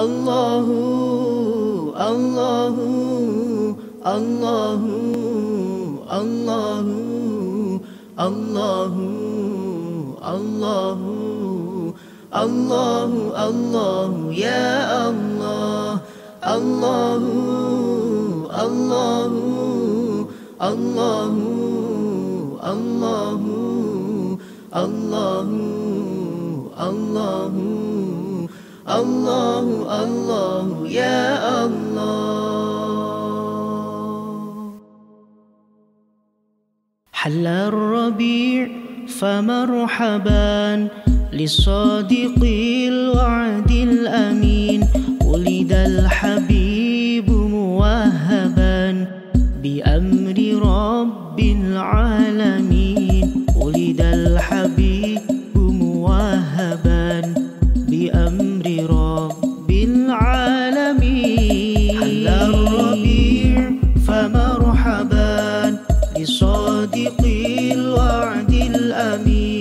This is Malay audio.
Allahu, Allahu, Allahu, Allahu, Allahu, Allahu, Allahu, Allahu, ya Allah. Allahu, Allahu, Allahu, Allahu, Allahu, Allahu, Allahu, Allahu, ya Allah. حل الربيع فمرحبا للصادق الوعد الأمين ولد الحبيب موهبا بأمر رب العالمين ولد الحبيب موهبا بأمر رب العالمين حل الربيع فمرحبا لصادق الوعد الأمين